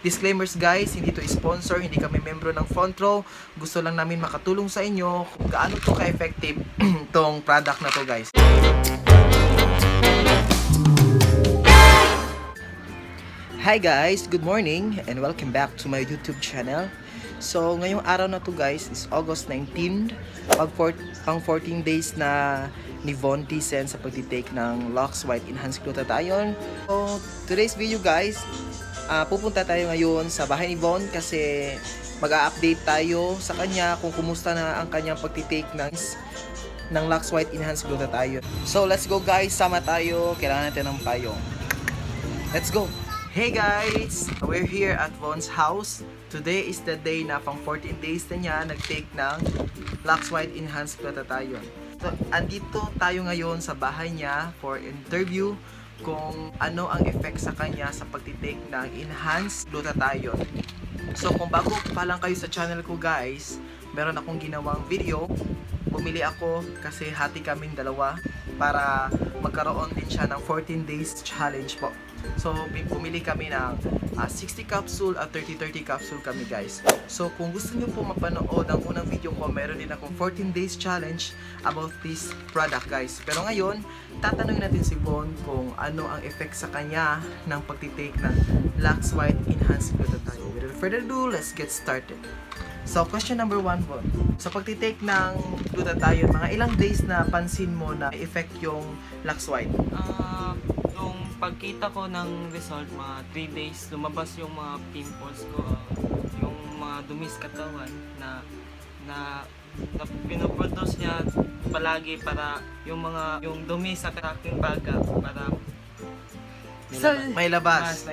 Disclaimers guys, hindi to sponsor, hindi kami membro ng Fontro. Gusto lang namin makatulong sa inyo kung gaano to ka-effective tong product na to guys. Hi guys, good morning and welcome back to my YouTube channel. So ngayong araw na to guys is August 19, pang 14 days na ni Von Thyssen sa pagtitake ng Lux White Enhanced Glutathione. So today's video guys, pupunta tayo ngayon sa bahay ni Von kasi mag-a-update tayo sa kanya kung kumusta na ang kanyang pagtitake ng Lux White Enhanced Glutathione. So let's go guys, sama tayo, kailangan natin ng payong. Let's go! Hey guys! We're here at Von's house. Today is the day na pang 14 days na niya nag-take ng Lux White Enhanced Glutathione. So andito tayo ngayon sa bahay niya for interview kung ano ang effect sa kanya sa pagtitake ng Enhanced Glutathione. So kung bago pa lang kayo sa channel ko guys, meron akong ginawang video. Bumili ako kasi hati kaming dalawa para magkaroon din siya ng 14 days challenge po. So bumili kami ng 60 capsule at 30-30 capsule kami guys. So kung gusto niyo po mapanood ang unang video ko, meron din akong 14 days challenge about this product guys. Pero ngayon, tatanungin natin si Von kung ano ang effect sa kanya ng pagtitake ng Lux White Enhanced Glutathione. So without further ado, let's get started. So question number 1 Von, sa pagtitake ng glutathione, mga ilang days na pansin mo na effect yung Lux White? Yung pagkita ko ng result, mga 3 days, lumabas yung mga pimples ko, yung mga dumi sa katawan na pinoproduce niya palagi para yung dumi sa aking baga para may labas.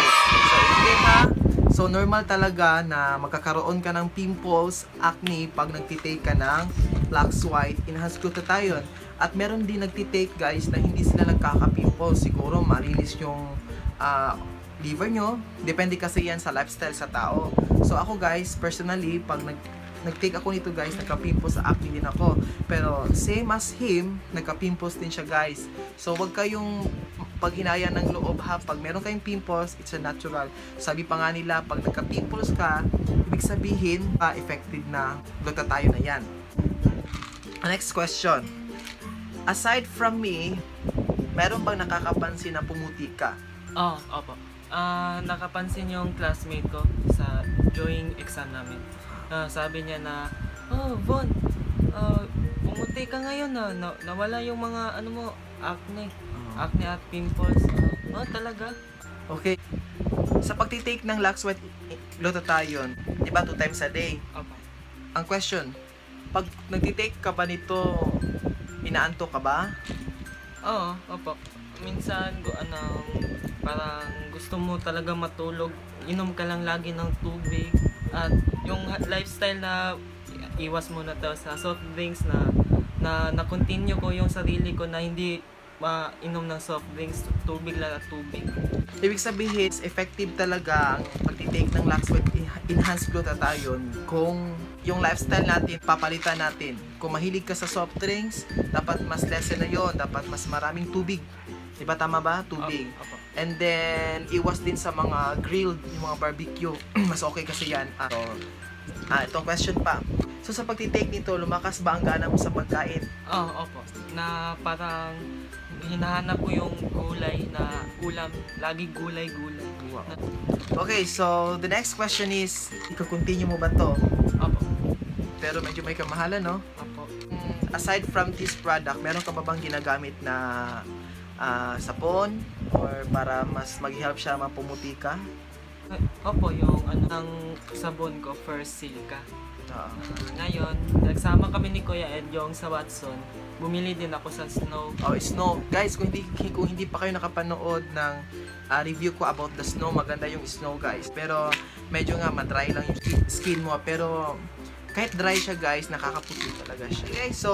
So normal talaga na magkakaroon ka ng pimples, acne pag nagtitake ka ng Lux White Enhanced Glutathione. At meron din nagtitake guys na hindi sila nagkaka-pimples. Siguro malinis yung liver nyo. Depende kasi yan sa lifestyle sa tao. So ako guys, personally, pag nag-take ako nito guys, nagka-pimples sa acne din ako. Pero same as him, nagka-pimples din siya guys. So wag kayong paghinaya ng loob ha. Pag meron kayong pimples, it's a natural. Sabi pa nga nila, pag nagka-pimples ka, ibig sabihin, effective na glutathione na yan. Next question. Aside from me, meron bang nakakapansin na pumuti ka? Opo. Nakapansin yung classmate ko sa drawing exam namin. Sabi niya na, Von, pumuti ka ngayon na nawala yung mga acne at pimples. Talaga? Okay. Sa pagtitake ng Lux White Glutathione, di ba 2 times a day? Opo. Ang question, pag nagtitake ka ba nito, inaantok ka ba? Oo, opo. Minsan, parang gusto mo talaga matulog, inom ka lang lagi ng tubig. At yung lifestyle na iwas mo na to sa soft drinks na continue ko yung sarili ko na hindi mainom ng soft drinks, tubig lang at tubig. Ibig sabihin, effective talaga ang pagtitake ng Lux White Enhanced Glutathione kung yung lifestyle natin, papalitan natin. Kung mahilig ka sa soft drinks, dapat mas lessen na yon, dapat mas maraming tubig. Diba tama ba? Tubig. And then, iwas din sa mga grilled, yung mga barbecue. Mas okay kasi yan. Itong question pa. So sa pagtitake nito, lumakas ba ang gana mo sa pagkain? Opo. Na parang hinahanap ko yung gulay na ulam. Lagi gulay. Wow. Okay, so the next question is, iko-continue mo ba to? Opo. Pero medyo may kamahalan, no? Opo. Aside from this product, meron ka ba bang ginagamit na sapon or para mas mag-help siya mapumuti ka? Opo, yung ang sabon ko, First Silica. Ngayon, nagsama kami ni Kuya Ed yung sa Watson. Bumili din ako sa Snow. Snow. Guys, kung hindi pa kayo nakapanood ng review ko about the Snow, maganda yung Snow guys. Pero medyo nga madry lang yung skin mo. Pero kahit dry siya guys, nakakaputi talaga siya. Okay, so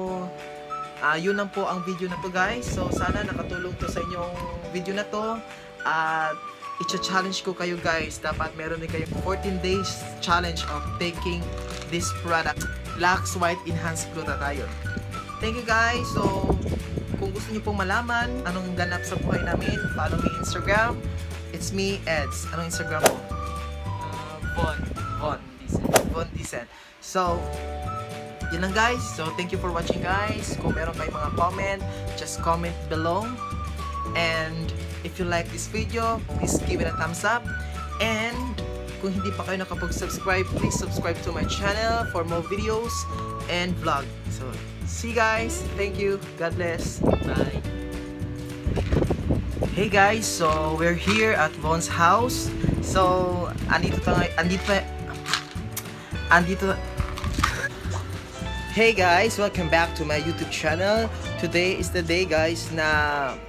yun lang po ang video na to guys. So sana nakatulong to sa inyong video na to. At i-challenge ko kayo guys. Dapat meron din kayong 14 days challenge of taking this product, Lux White Enhanced Glutathione. Thank you guys. So kung gusto niyo pong malaman anong ganap sa buhay namin, follow me Instagram. It's me, Eds. Anong Instagram mo? Von. Von. Diesel. Von Decent. So, yun lang guys. So, thank you for watching guys. Kung meron kayong mga comment, just comment below. And if you like this video, please give it a thumbs up. And kung hindi pa kayo nakapag-subscribe, please subscribe to my channel for more videos and vlog. So, see you guys. Thank you. God bless. Bye. Hey guys, so we're here at Von's house. So, andito. Hey guys, welcome back to my YouTube channel. Today is the day guys na